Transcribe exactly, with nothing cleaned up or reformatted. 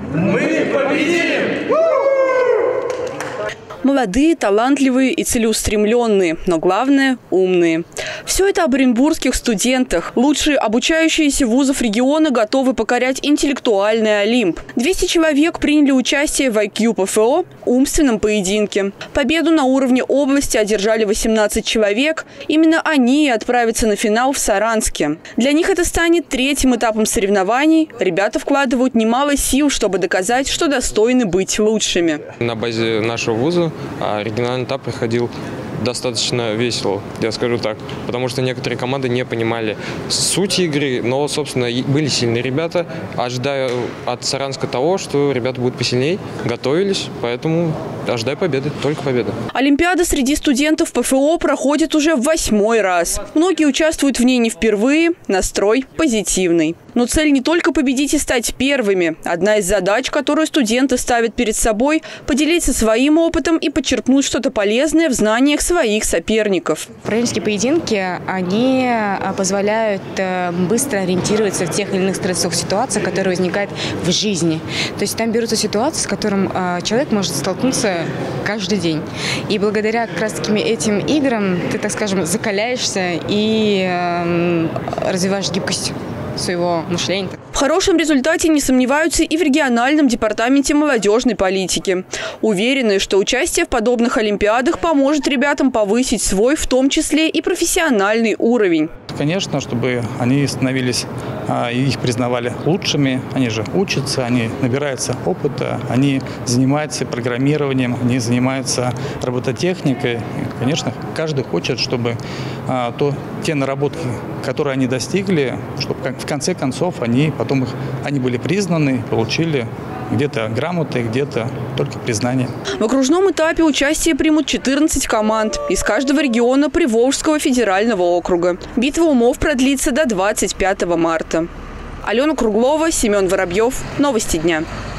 Мы победим! Молодые, талантливые и целеустремленные, но главное – умные. Все это об оренбургских студентах. Лучшие обучающиеся вузов региона готовы покорять интеллектуальный Олимп. двести человек приняли участие в ай кью ПФО умственном поединке. Победу на уровне области одержали восемнадцать человек. Именно они и отправятся на финал в Саранске. Для них это станет третьим этапом соревнований. Ребята вкладывают немало сил, чтобы доказать, что достойны быть лучшими. На базе нашего вуза региональный этап проходил достаточно весело, я скажу так, потому что некоторые команды не понимали суть игры, но, собственно, были сильные ребята. Ожидаю от Саранска того, что ребята будут посильнее, готовились, поэтому ожидаю победы, только победы. Олимпиада среди студентов ПФО проходит уже в восьмой раз. Многие участвуют в ней не впервые, настрой позитивный. Но цель не только победить и стать первыми. Одна из задач, которую студенты ставят перед собой – поделиться своим опытом и подчеркнуть что-то полезное в знаниях своих соперников. Управленческие поединки, они позволяют быстро ориентироваться в тех или иных стрессовых ситуациях, которые возникают в жизни. То есть там берутся ситуации, с которым человек может столкнуться каждый день. И благодаря как раз-таки этим играм ты, так скажем, закаляешься и развиваешь гибкость своего мышления. В хорошем результате не сомневаются и в региональном департаменте молодежной политики. Уверены, что участие в подобных олимпиадах поможет ребятам повысить свой, в том числе и профессиональный уровень. Конечно, чтобы они становились, их признавали лучшими, они же учатся, они набираются опыта, они занимаются программированием, они занимаются робототехникой. И, конечно, каждый хочет, чтобы то, те наработки, которые они достигли, чтобы в конце концов они потом их, они были признаны, получили где-то грамоты, где-то только признание. В окружном этапе участие примут четырнадцать команд из каждого региона Приволжского федерального округа. Битва умов продлится до двадцать пятого марта. Алена Круглова, Семен Воробьев. Новости дня.